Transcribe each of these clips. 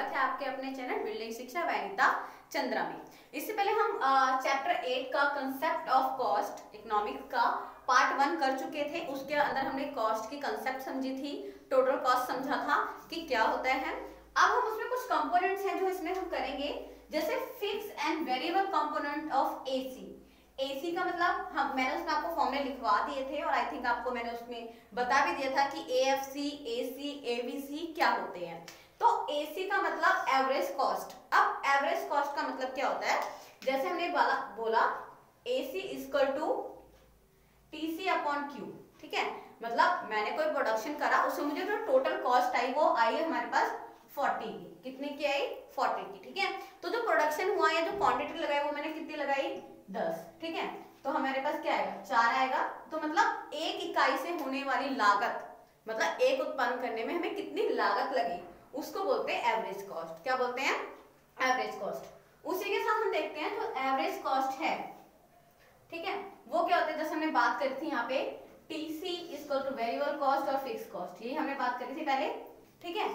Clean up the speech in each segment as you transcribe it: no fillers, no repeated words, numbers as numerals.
स्वागत है आपके अपने चैनल बिल्डिंग शिक्षा वैनिता चंद्रा में। इससे पहले हम चैप्टर 8 का कंसेप्ट ऑफ कॉस्ट इकोनॉमिक्स का पार्ट 1 कर चुके थे। उसके अंदर हमने कॉस्ट की कंसेप्ट समझी थी, टोटल कॉस्ट समझा था कि क्या होता है। अब हम उसमें कुछ कंपोनेंट्स हैं जो इसमें हम करेंगे, जैसे fix and variable component of AC. AC का मतलब मैंने उसमें आपको फॉर्मूले लिखवा दिए थे और आई थिंक आपको मैंने उसमें बता भी दिया था कि एएफसी, एसी, एबीसी क्या होते हैं। तो एसी का मतलब एवरेज कॉस्ट। अब एवरेज कॉस्ट का मतलब क्या होता है, जैसे हमने बोला AC equal to TC upon Q. ठीक है, मतलब मैंने कोई प्रोडक्शन करा, उससे मुझे जो टोटल कॉस्ट आई वो आई है हमारे पास 40 की। कितने की आई? 40 की। ठीक है, तो जो प्रोडक्शन हुआ या जो क्वांटिटी लगाई वो मैंने कितनी लगाई? 10। ठीक है, तो हमारे पास क्या आएगा? 4 आएगा। तो मतलब एक इकाई से होने वाली लागत, मतलब एक उत्पादन करने में हमें कितनी लागत लगी, उसको बोलते हैं एवरेज कॉस्ट। क्या बोलते हैं? Average cost. उसी के साथ हम देखते हैं जो एवरेज कॉस्ट है, ठीक है, वो क्या होता है, जैसे हमने बात करी थी यहाँ पे TC equal to variable cost और फिक्स कॉस्ट, यही हमने बात करी थी पहले। ठीक है,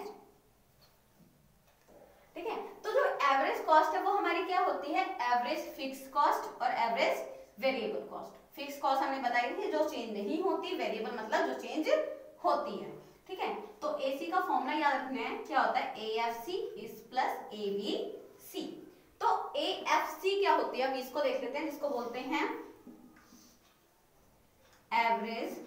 ठीक है, तो जो एवरेज कॉस्ट है वो हमारी क्या होती है? एवरेज फिक्स कॉस्ट और average variable cost. Fix cost हमने बताई थी जो चेंज नहीं होती, वेरिएबल मतलब जो चेंज होती है। ठीक है, तो एसी का फॉर्मूला याद रखना है, क्या होता है? AFC is plus ABC. तो एएफसी क्या होती है, अब इसको देख लेते हैं, जिसको बोलते हैं एवरेज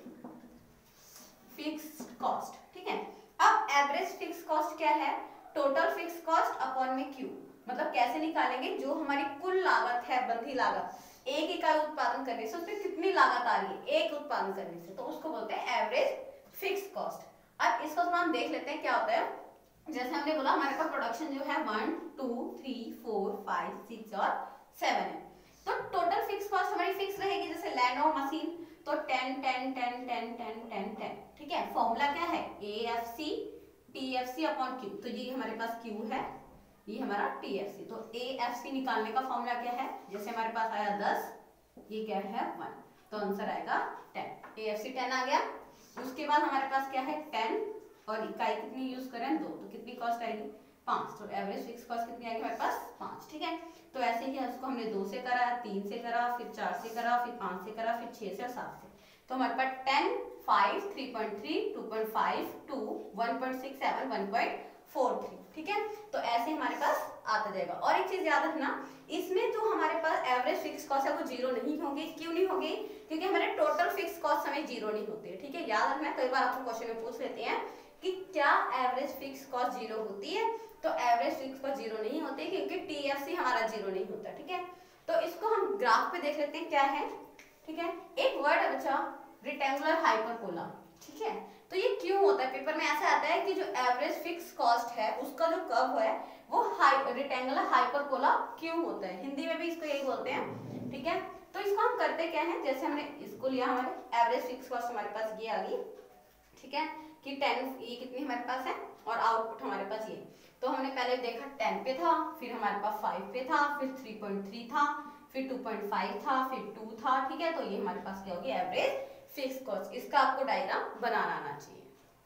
फिक्स्ड कॉस्ट। ठीक है, अब एवरेज फिक्स कॉस्ट क्या है? टोटल फिक्स कॉस्ट अपॉन में क्यू। मतलब कैसे निकालेंगे? जो हमारी कुल लागत है, बंधी लागत, एक इकाई उत्पादन करने से उसमें कितनी लागत आ रही है एक उत्पादन करने से, तो उसको बोलते हैं एवरेज फिक्स कॉस्ट। अब इसको थोड़ा हम देख लेते हैं क्या होता है। जैसे हमने बोला हमारे पास प्रोडक्शन जो है 1 2 3 4 5 6 और 7 है, तो टोटल फिक्स कॉस्ट हमारी फिक्स रहेगी। जैसे लैंड और मशीन तो 10 10 10 10 10 10 10। ठीक है, फॉर्मूला क्या है? AFC TFC upon Q. तो ये हमारे पास क्यू है, ये हमारा टीएफसी। तो एएफसी निकालने का फॉर्मूला क्या है? जैसे हमारे पास आया 10, ये क्या है 1, तो आंसर आएगा 10। एएफसी 10 आ गया। उसके बाद हमारे पास क्या है? 10 और इकाई कितनी यूज करें? 2, तो कितनी कॉस्ट आएगी? 5। तो एवरेज फिक्स कॉस्ट कितनी आएगी हमारे पास? 5। ठीक है, तो ऐसे ही उसको हमने 2 से करा, 3 से करा, फिर 4 से करा, फिर 5 से करा, फिर 6 से और 7 से। तो हमारे पास 10 5 3.3 2.5 2 1.67 1.43। ठीक है, तो ऐसे हमारे पास आता जाएगा। और एक चीज याद रखना, इसमें जो हमारे पास एवरेज फिक्स कॉस्ट है वो जीरो नहीं होगी। क्यों नहीं होगी? क्योंकि हमारे टोटल फिक्स कॉस्ट हमें जीरो नहीं होती है। ठीक है, याद रखना, कई बार आपको क्वेश्चन में पूछ लेते हैं कि क्या एवरेज फिक्स कॉस्ट जीरो होती है, तो एवरेज फिक्स कॉस्ट जीरो नहीं होती है क्योंकि टीएफसी हमारा जीरो नहीं होता। ठीक है, तो इसको हम ग्राफ पे देख लेते हैं क्या है। ठीक है, एक वर्ड है बच्चा रेक्टेंगुलर हाइपरबोला। ठीक है, तो ये क्यों होता है? पेपर में ऐसा आता है कि जो एवरेज फिक्स कॉस्ट है उसका जो कर्व है वो रेक्टेंगुलर हाइपरबोला क्यों होता है, हिंदी में भी इसको यही बोलते हैं। ठीक है, तो इसको हम करते क्या है, जैसे हमने इसको लिया, हमारे एवरेज फिक्स कॉस्ट हमारे पास ये आ गई। ठीक है, कि 10 ये कितनी हमारे पास है और आउटपुट हमारे पास ये। तो हमने पहले देखा 10 पे था, फिर हमारे पास 5 पे था, फिर 3.3 था, फिर 2.5 था, फिर 2 था। ठीक है, तो ये हमारे पास क्या होगी? Average fix cost. इसका आपको डायग्राम बनाना आना चाहिए।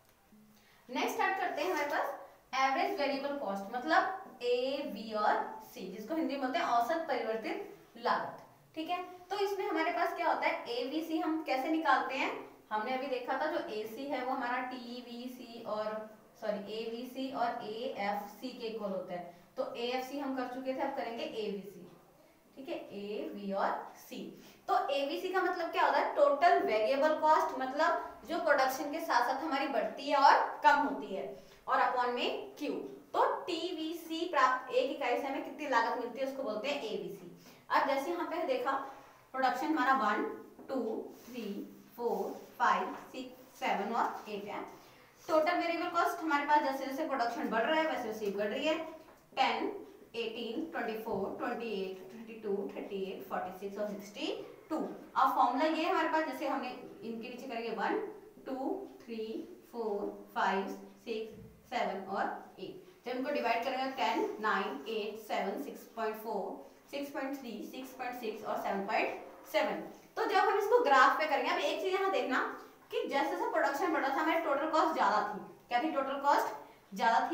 नेक्स्ट स्टार्ट करते हैं हमारे पास एवरेज वेरिएबल कॉस्ट, मतलब ए, बी और सी, जिसको हिंदी में बोलते हैं औसत परिवर्तित लागत। ठीक है, तो इसमें हमारे पास क्या होता है? ए बी सी हम कैसे निकालते हैं? हमने अभी देखा था जो ए सी है वो हमारा टी बी सी और ए बी सी और ए एफ सी के इक्वल होता है। तो ए एफ सी हम कर चुके थे, अब करेंगे ए बी सी। ठीक है, ए बी और सी। तो एबीसी का मतलब क्या होता है? टोटल वेरिएबल कॉस्ट, मतलब जो प्रोडक्शन के साथ साथ हमारी बढ़ती है और कम होती है, और अपॉन में क्यू। तो टीवीसी प्राप्त एक इकाई से हमें कितनी लागत मिलती है उसको बोलते हैं एबीसी। अब जैसे यहाँ पे देखा प्रोडक्शन हमारा 1 2 3 4 5 6 7 और 8 है। टोटल वेरिएबल कॉस्ट हमारे पास जैसे जैसे प्रोडक्शन बढ़ रहा है वैसे वैसे बढ़ रही है। 10 18 24 28 32 38 46 और 62। अब फॉर्मूला ये हमारे पास, जैसे हमने इनके नीचे करेंगे 1 2 3 4 5 6 7 और 8। जब इनको डिवाइड करेंगे 10 9 8 7 6.4 6.3 6.6 और 7.7। तो जब हम इसको ग्राफ पे करेंगे, अब एक चीज यहाँ देखना कि जैसे जैसे प्रोडक्शन बढ़ा था हमारी टोटल कॉस्ट ज्यादा थी। क्या थी? टोटल कॉस्ट ज्यादा थी।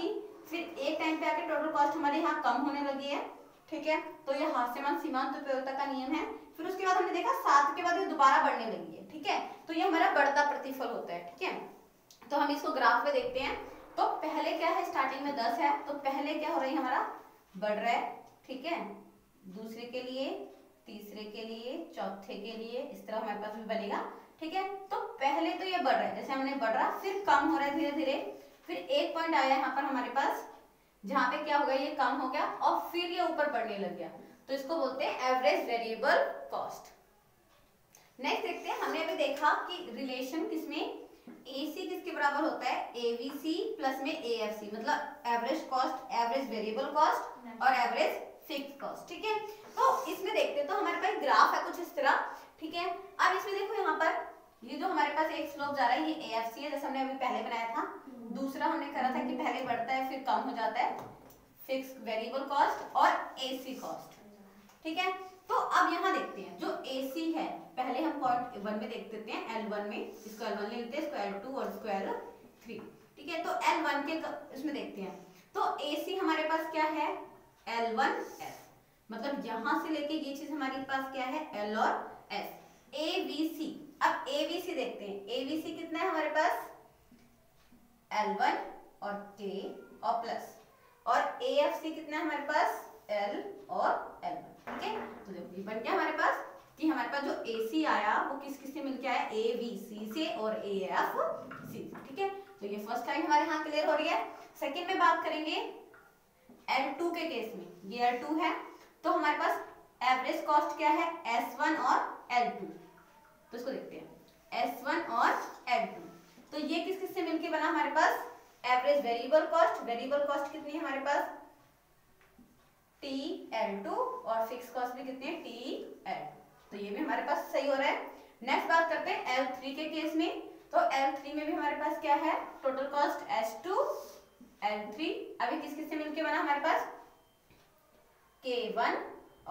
फिर एक टाइम पे आके टोटल कॉस्ट हमारे यहाँ कम होने लगी है, ठीक है। तो ये हास्यमान सीमांत उपयोगिता का नियम है। फिर उसके बाद हमने देखा 7 के बाद ये दोबारा बढ़ने लगी है, ठीक है। तो ये हमारा बढ़ता प्रतिफल होता है, ठीक है। तो हम इसको ग्राफ में देखते हैं। तो पहले क्या है, स्टार्टिंग में 10 है, तो पहले क्या हो रही है, हमारा बढ़ रहा है, ठीक है। दूसरे के लिए, तीसरे के लिए, चौथे के लिए, इस तरह हमारे पास भी बनेगा, ठीक है। तो पहले तो ये बढ़ रहा है, जैसे हमने बढ़ रहा, फिर कम हो रहा है धीरे धीरे। फिर एक पॉइंट आया यहाँ पर हमारे पास, जहां पे क्या हो गया, ये कम हो गया और फिर ये ऊपर बढ़ने लग गया। तो इसको बोलते हैं एवरेज वेरिएबल कॉस्ट। नेक्स्ट देखते हैं, हमने अभी देखा कि रिलेशन किसमें, एसी किसके बराबर होता है, एवीसी प्लस में एएफसी, मतलब average cost, average variable cost और एवरेज फिक्स कॉस्ट, ठीक है। तो इसमें देखते हैं, तो हमारे पास ग्राफ है कुछ इस तरह, ठीक है। अब इसमें देखो यहाँ पर ये जो हमारे पास एक स्लोप जा रहा है, ये एएफसी है, जैसे हमने अभी पहले बनाया था। दूसरा हमने करा था कि पहले बढ़ता है फिर कम हो जाता है, फिक्स वेरिएबल कॉस्ट और एसी कॉस्ट, ठीक है। तो अब यहाँ देखते हैं, जो एसी है, पहले हम पॉइंट 1 में देख देते हैं, L1 में, इसको L1 ले लेते हैं, इसको L2 और इसको L3, ठीक है। तो L1 के इसमें देखते हैं, तो एसी हमारे पास क्या है, L1S, मतलब यहां से लेके ये चीज हमारे पास क्या है, L और S। एवीसी, अब एवीसी देखते हैं, एवीसी कितना है हमारे पास, L1 और K और प्लस, और एएफसी कितना है हमारे पास, L और L1, ठीक है। तो देखो ये बन गया हमारे पास कि हमारे पास जो AC आया वो किस किस से मिलके आया, AVC से और AFC से, ठीक है। तो ये फर्स्ट लाइन हमारे यहाँ क्लियर हो रही है। सेकंड में बात करेंगे L2 के केस में, ये L2 है, तो हमारे पास एवरेज कॉस्ट क्या है, S1 और L2। तो इसको देखते हैं, S1 और L2, तो ये किस किस से मिलके बना हमारे पास, average variable cost, variable cost कितनी है हमारे पास, TL2, और फिक्स कॉस्ट भी कितनी है, TL। तो ये भी हमारे पास सही हो रहा है। नेक्स्ट बात करते हैं L3 के केस में, तो L3 में भी हमारे पास क्या है, टोटल कॉस्ट S2 L3, अभी किस किस से मिलके बना हमारे पास, K1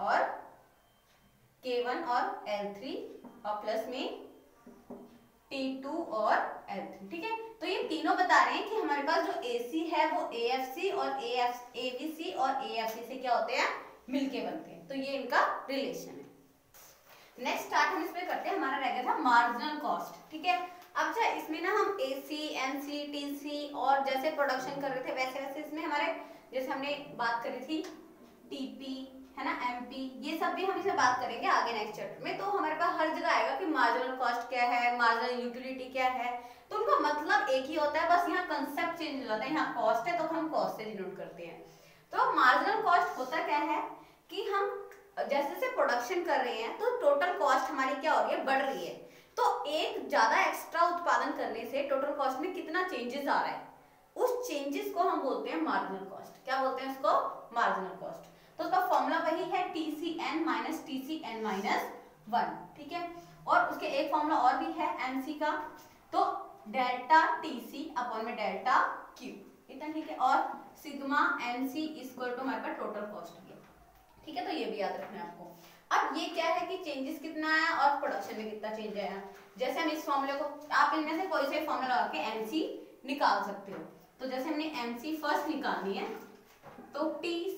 और L3 और प्लस में T2 और L3, ठीक है। तो ये तीनों बता रहे हैं कि हमारे पास जो AC है वो AFC और AVC और AFC से क्या होते हैं, मिलके बनते हैं। तो ये इनका रिलेशन है। नेक्स्ट स्टार्ट हम इसमें करते हैं, हमारा रह गया था मार्जिनल कॉस्ट, ठीक है। अब अच्छा इसमें ना हम AC, NC, TC और जैसे प्रोडक्शन कर रहे थे वैसे वैसे इसमें हमारे, जैसे हमने बात करी थी TP है ना, MP, ये सब भी हम इसे बात करेंगे आगे नेक्स्ट चैप्टर में। तो हमारे पास हर जगह आएगा कि मार्जिनल कॉस्ट क्या है, मार्जिनल यूटिलिटी क्या है, तो उनका मतलब एक ही होता है, बस यहाँ कंसेप्ट चेंज हो जाता है। यहाँ कॉस्ट है तो हम कॉस्ट से डिनोट करते हैं। तो मार्जिनल कॉस्ट होता क्या है कि हम जैसे जैसे प्रोडक्शन कर रहे हैं तो टोटल कॉस्ट हमारी क्या हो रही है, बढ़ रही है। तो एक ज्यादा एक्स्ट्रा उत्पादन करने से टोटल कॉस्ट में कितना चेंजेस आ रहा है, उस चेंजेस को हम बोलते हैं मार्जिनल कॉस्ट। क्या बोलते हैं उसको, मार्जिनल कॉस्ट। तो उसका फॉर्मूला वही है TCN माइनस TCN माइनस 1, ठीक है। और उसके एक फॉर्मूला और भी है MC का, तो डेल्टा TC अपॉन में डेल्टा Q, इतना ठीक है। और सिग्मा MC इक्वल टू हमारे पास टोटल कॉस्ट है, ठीक है। तो ये भी याद रखना है आपको। अब ये क्या है कि चेंजेस कितना आया और प्रोडक्शन में कितना चेंज आया। जैसे हम इस फॉर्मूले को, आप इनमें से कोई से फॉर्मूला लगा के MC निकाल सकते हो। तो जैसे हमने MC फर्स्ट निकालनी है, तो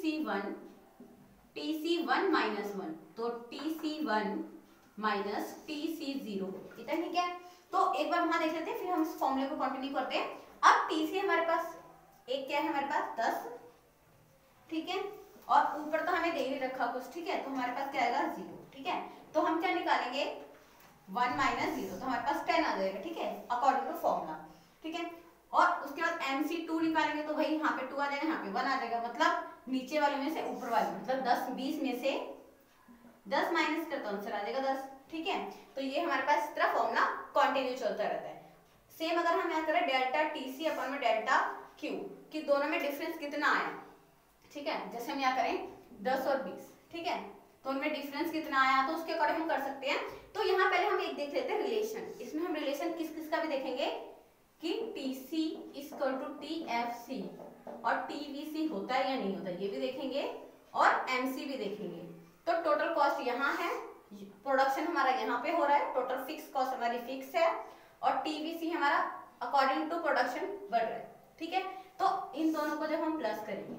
TC1 माइनस 1, तो TC1 माइनस TC0, इतना ठीक है। तो एक बार वहां देख लेते हैं, फिर हम इस फॉर्मूले को कंटिन्यू करते हैं। अब TC हमारे पास एक क्या है, हमारे पास 10, ठीक है। और ऊपर तो हमें दे ही रखा कुछ, ठीक है। तो हमारे पास क्या आएगा, 0, ठीक है। तो हम क्या निकालेंगे, 1 माइनस 0, तो हमारे पास 10 आ जाएगा, ठीक है, अकॉर्डिंग टू फॉर्मूला, ठीक है। और उसके बाद MC2 निकालेंगे, तो भाई यहाँ पे 2 आ जाएगा, यहाँ पे 1 आ जाएगा, मतलब नीचे वाले में से ऊपर वाले, मतलब 10 20 में से 10 माइनस कर तो आंसर आ जाएगा 10, ठीक है। तो ये हमारे पास इस तरह फॉर्मूला कंटिन्यू चलता रहता है। सेम अगर हम यहाँ करें डेल्टा TC अपॉन में डेल्टा Q, कि दोनों में डिफरेंस कितना आया, ठीक है। जैसे हम यहाँ करें 10 और 20, ठीक है, तो उनमें डिफरेंस कितना आया, तो उसके अकॉर्डिंग हम कर सकते हैं। तो यहाँ पहले हम एक देख लेते हैं रिलेशन। इसमें हम रिलेशन किस किस का भी देखेंगे कि TC इक्वल टू TFC और TVC होता है या नहीं होता, ये भी देखेंगे, और MC भी देखेंगे। तो टोटल कॉस्ट यहाँ है, प्रोडक्शन हमारा यहाँ पे हो रहा है, टोटल फिक्स कॉस्ट हमारी फिक्स है, और TVC हमारा अकॉर्डिंग टू प्रोडक्शन बढ़ रहा है, ठीक है। तो इन दोनों को जब हम प्लस करेंगे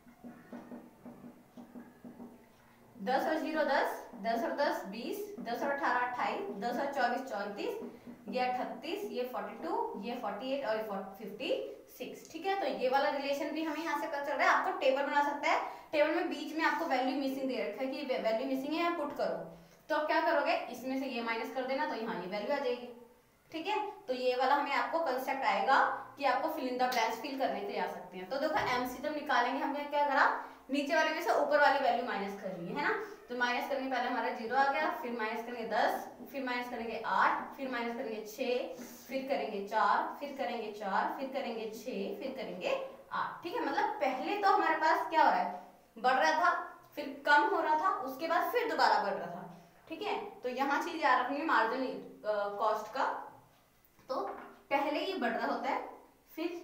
10 और 0 10, 10 और 10 20, 10 और 18 28, 10 और 24 34, ये 38, ये 42, ये 48 और ये 56। ठीक है, तो ये वाला रिलेशन भी हमें यहाँ से पता चल रहा है। आपको टेबल बना सकता है, टेबल में बीच में आपको वैल्यू मिसिंग दे रखा है कि वैल्यू मिसिंग है, यहाँ पुट करो। तो आप क्या करोगे, इसमें से ये माइनस कर देना, तो यहाँ ये वैल्यू आ जाएगी। ठीक है, तो ये वाला हमें आपको कंसेप्ट आएगा कि आपको fill in the blanks fill करने के लिए आ सकते हैं। तो देखो एमसी जब निकालेंगे हमने क्या करा, नीचे वाले में से ऊपर वाली वैल्यू माइनस कर ली है ना। तो माइनस करने पहले हमारा 0 आ गया, फिर माइनस करेंगे 10, फिर माइनस करेंगे 8, फिर माइनस करेंगे 6, फिर करेंगे 4, फिर करेंगे 4, फिर करेंगे 6, फिर करेंगे 8। ठीक है, मतलब पहले तो हमारे पास क्या हो रहा है, बढ़ रहा था, फिर कम हो रहा था, उसके बाद फिर दोबारा बढ़ रहा था। ठीक है, तो यहाँ चीज याद रखनी है मार्जिनल कॉस्ट का। तो पहले ये बढ़ रहा होता है, फिर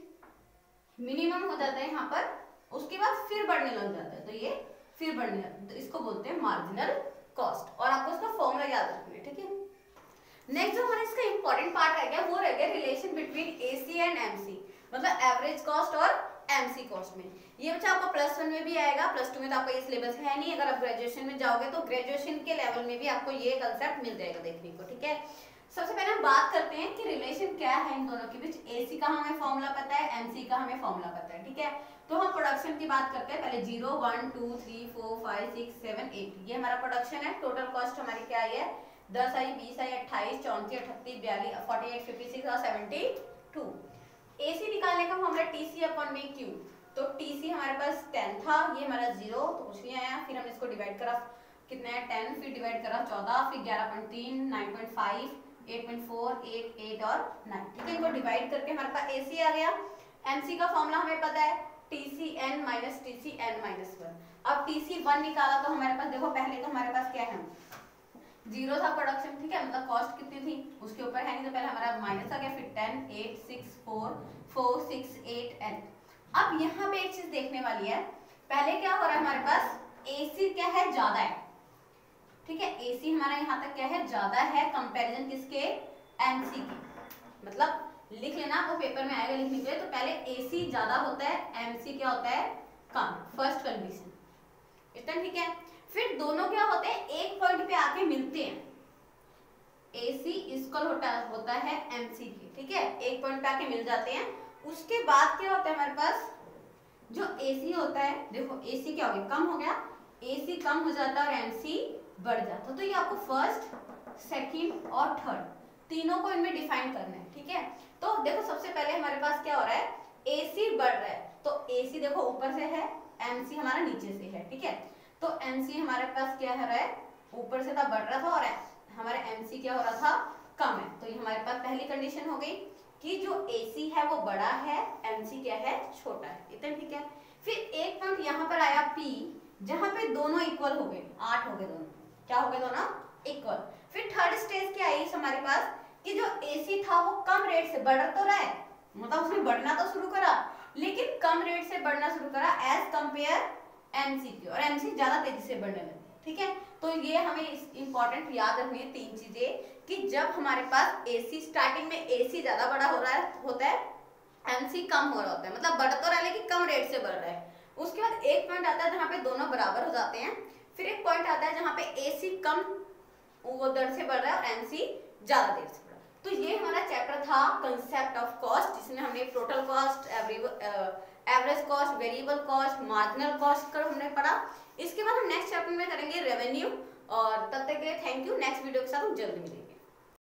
मिनिमम हो जाता है यहाँ पर, उसके बाद फिर बढ़ने लग जाता है, तो ये फिर बढ़ने लगता है, तो इसको बोलते हैं मार्जिनल कॉस्ट। और आपको इसका फॉर्मूला याद रखना है। ठीक है, नेक्स्ट जो हमारा इसका इंपॉर्टेंट पार्ट रह गया वो रह गया relation between AC and MC, मतलब एवरेज कॉस्ट और एमसी कॉस्ट में। ये बच्चा आपको +1 में भी आएगा, +2 में तो आपका ये सिलेबस है नहीं। अगर आप ग्रेजुएशन में जाओगे तो ग्रेजुएशन के लेवल में भी आपको ये कंसेप्ट मिल जाएगा देखने को। ठीक है, सबसे पहले हम बात करते हैं कि रिलेशन क्या है इन दोनों के बीच। एसी का हमें फॉर्मूला पता है, एमसी का हमें फॉर्मूला पता है। ठीक है, तो हम प्रोडक्शन की बात करते हैं। पहले 0 1 2 3 4 5 6 7 8 ये हमारा प्रोडक्शन है। टोटल कॉस्ट हमारी क्या आई है, 10 आई, 20 आई, 28, 34, 38, 42, 48, 56 और 72। एसी निकालने का फॉर्मूला TC अपॉन में Q। तो TC हमारे पास 10 था, ये हमारा 0 तो कुछ नहीं आया। फिर हमने इसको डिवाइड करा, कितना है 10, फिर डिवाइड करा 14, फिर 11.3, 9.5, 8.4, 8, 8 और 9। ठीक है, इनको डिवाइड करके हमारे पास एसी आ गया। एमसी का फॉर्मूला हमें पता है TCN माइनस TCN माइनस 1। अब TC1 निकाला तो हमारे पास देखो, पहले तो हमारे पास क्या है, 0 था प्रोडक्शन। ठीक है, मतलब कॉस्ट कितनी थी उसके ऊपर है नहीं, तो पहले हमारा माइनस आ गया, फिर 10 8 6 4 4 6 8 8। अब यहाँ पे एक चीज देखने वाली है, पहले क्या हो रहा है हमारे पास, एसी क्या है, ज्यादा है। ठीक है, एसी हमारा यहाँ तक क्या है, ज्यादा है कंपैरिजन किसके, एमसी के। मतलब लिख लेना, आपको पेपर में आएगा लिखने के लिए। तो पहले एसी ज्यादा होता है, एमसी क्या होता है, कम, फर्स्ट कंडीशन। इतना ठीक है। फिर दोनों क्या होते हैं, एक पॉइंट पे आके मिलते हैं। एसी इक्वल होता है एमसी के। ठीक है, एक पॉइंट पे आके मिल जाते हैं। उसके बाद क्या होता है हमारे पास, जो एसी होता है, देखो एसी क्या हो गया, कम हो गया, एसी कम हो जाता है और एमसी बढ़ जाता है। तो ये आपको फर्स्ट, सेकंड और थर्ड तीनों को इनमें डिफाइन करना है। ठीक है, तो देखो सबसे पहले हमारे पास क्या हो रहा है, एसी बढ़ रहा है, तो एसी देखो ऊपर से है, एमसी हमारा नीचे से है। ठीक है, तो एमसी हमारे पास क्या हो रहा है, ऊपर से था, बढ़ रहा था, और हमारा एमसी क्या हो रहा था, कम है। तो ये हमारे पास पहली कंडीशन हो गई कि जो एसी है वो बड़ा है, एमसी क्या है, छोटा है। इतना ठीक है। फिर एक पॉइंट यहाँ पर आया P, जहां पे दोनों इक्वल हो गए, 8 हो गए दोनों, क्या हो गए दोनों, इक्वल। फिर थर्ड स्टेज क्या आई हमारे पास, कि जो एसी था वो कम रेट से बढ़ तो रहा है, मतलब उसने बढ़ना तो शुरू करा लेकिन कम रेट से बढ़ना शुरू करा एज कंपेयर एमसी की, और एमसी ज्यादा तेजी से बढ़ने लगे। ठीक है, तो ये हमें इंपॉर्टेंट याद रखनी है 3 चीजें, कि जब हमारे पास एसी स्टार्टिंग में एसी ज्यादा बड़ा हो रहा है होता है, एमसी कम हो रहा होता है, मतलब बढ़ तो रहा है लेकिन कम रेट से बढ़ रहा है। उसके बाद एक पॉइंट आता है जहाँ पे दोनों बराबर हो जाते हैं। फिर एक पॉइंट आता है जहाँ पे एसी कम वो दर से बढ़ रहा है और एमसी ज्यादा देर से बढ़ रहा है। तो ये हमारा चैप्टर था कंसेप्ट ऑफ कॉस्ट, जिसमें हमने total cost, average cost, variable cost, marginal cost का हमने पढ़ा। इसके बाद हम नेक्स्ट चैप्टर में करेंगे रेवेन्यू। और तब तक के लिए थैंक यू। नेक्स्ट वीडियो के साथ हम जल्दी मिलेंगे।